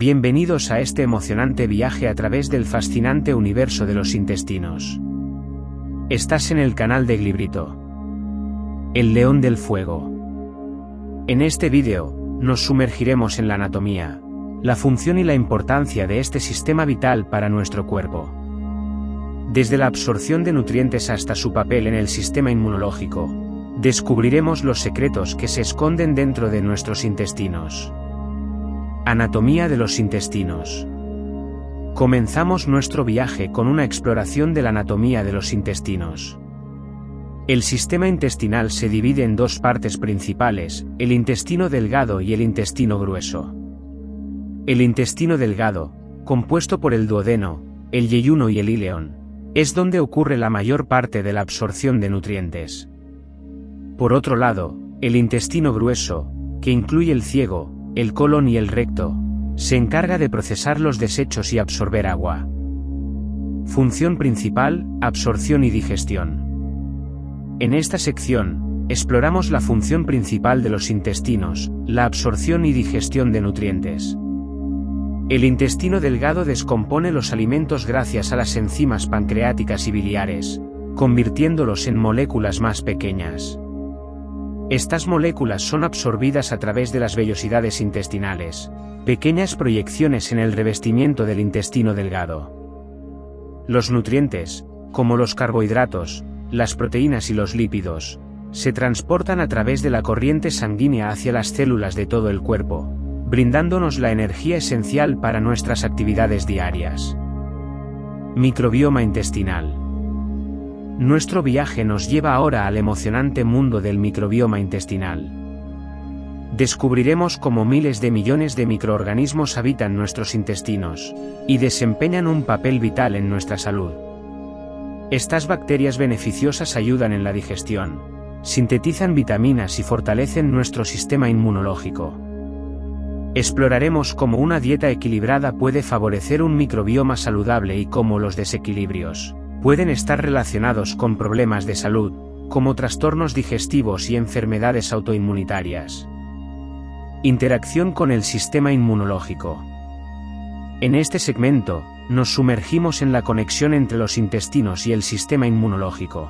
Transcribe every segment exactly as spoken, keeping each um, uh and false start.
Bienvenidos a este emocionante viaje a través del fascinante universo de los intestinos. Estás en el canal de Glibrito, el león del fuego. En este vídeo, nos sumergiremos en la anatomía, la función y la importancia de este sistema vital para nuestro cuerpo. Desde la absorción de nutrientes hasta su papel en el sistema inmunológico, descubriremos los secretos que se esconden dentro de nuestros intestinos. Anatomía de los intestinos. Comenzamos nuestro viaje con una exploración de la anatomía de los intestinos. El sistema intestinal se divide en dos partes principales, el intestino delgado y el intestino grueso. El intestino delgado, compuesto por el duodeno, el yeyuno y el ileón, es donde ocurre la mayor parte de la absorción de nutrientes. Por otro lado, el intestino grueso, que incluye el ciego, el colon y el recto, se encarga de procesar los desechos y absorber agua. Función principal, absorción y digestión. En esta sección, exploramos la función principal de los intestinos, la absorción y digestión de nutrientes. El intestino delgado descompone los alimentos gracias a las enzimas pancreáticas y biliares, convirtiéndolos en moléculas más pequeñas. Estas moléculas son absorbidas a través de las vellosidades intestinales, pequeñas proyecciones en el revestimiento del intestino delgado. Los nutrientes, como los carbohidratos, las proteínas y los lípidos, se transportan a través de la corriente sanguínea hacia las células de todo el cuerpo, brindándonos la energía esencial para nuestras actividades diarias. Microbioma intestinal. Nuestro viaje nos lleva ahora al emocionante mundo del microbioma intestinal. Descubriremos cómo miles de millones de microorganismos habitan nuestros intestinos, y desempeñan un papel vital en nuestra salud. Estas bacterias beneficiosas ayudan en la digestión, sintetizan vitaminas y fortalecen nuestro sistema inmunológico. Exploraremos cómo una dieta equilibrada puede favorecer un microbioma saludable y cómo los desequilibrios pueden estar relacionados con problemas de salud, como trastornos digestivos y enfermedades autoinmunitarias. Interacción con el sistema inmunológico. En este segmento, nos sumergimos en la conexión entre los intestinos y el sistema inmunológico.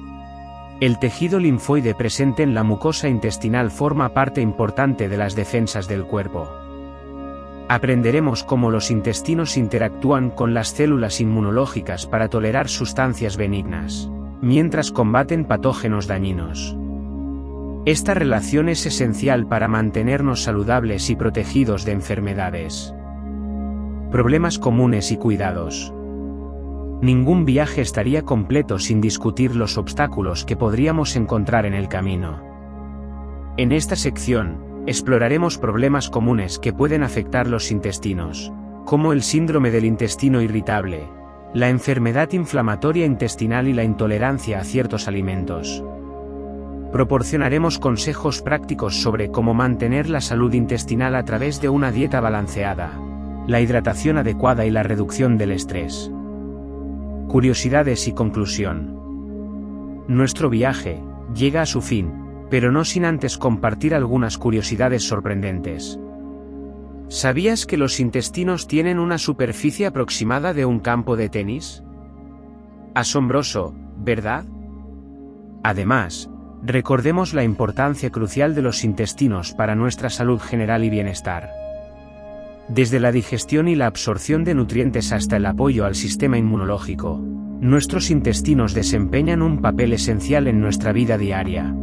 El tejido linfoide presente en la mucosa intestinal forma parte importante de las defensas del cuerpo. Aprenderemos cómo los intestinos interactúan con las células inmunológicas para tolerar sustancias benignas, mientras combaten patógenos dañinos. Esta relación es esencial para mantenernos saludables y protegidos de enfermedades. Problemas comunes y cuidados. Ningún viaje estaría completo sin discutir los obstáculos que podríamos encontrar en el camino. En esta sección, exploraremos problemas comunes que pueden afectar los intestinos, como el síndrome del intestino irritable, la enfermedad inflamatoria intestinal y la intolerancia a ciertos alimentos. Proporcionaremos consejos prácticos sobre cómo mantener la salud intestinal a través de una dieta balanceada, la hidratación adecuada y la reducción del estrés. Curiosidades y conclusión. Nuestro viaje llega a su fin, pero no sin antes compartir algunas curiosidades sorprendentes. ¿Sabías que los intestinos tienen una superficie aproximada de un campo de tenis? Asombroso, ¿verdad? Además, recordemos la importancia crucial de los intestinos para nuestra salud general y bienestar. Desde la digestión y la absorción de nutrientes hasta el apoyo al sistema inmunológico, nuestros intestinos desempeñan un papel esencial en nuestra vida diaria.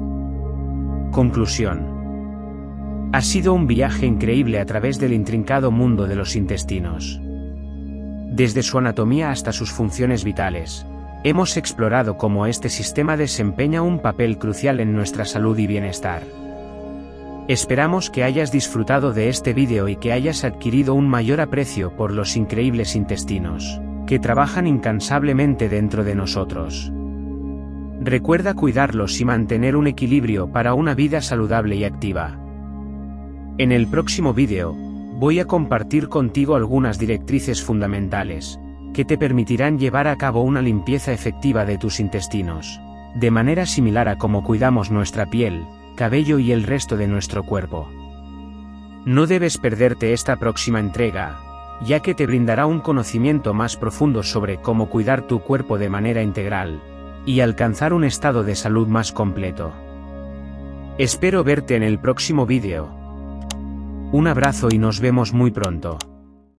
Conclusión. Ha sido un viaje increíble a través del intrincado mundo de los intestinos. Desde su anatomía hasta sus funciones vitales, hemos explorado cómo este sistema desempeña un papel crucial en nuestra salud y bienestar. Esperamos que hayas disfrutado de este vídeo y que hayas adquirido un mayor aprecio por los increíbles intestinos, que trabajan incansablemente dentro de nosotros. Recuerda cuidarlos y mantener un equilibrio para una vida saludable y activa. En el próximo vídeo, voy a compartir contigo algunas directrices fundamentales, que te permitirán llevar a cabo una limpieza efectiva de tus intestinos, de manera similar a cómo cuidamos nuestra piel, cabello y el resto de nuestro cuerpo. No debes perderte esta próxima entrega, ya que te brindará un conocimiento más profundo sobre cómo cuidar tu cuerpo de manera integral y alcanzar un estado de salud más completo. Espero verte en el próximo vídeo. Un abrazo y nos vemos muy pronto.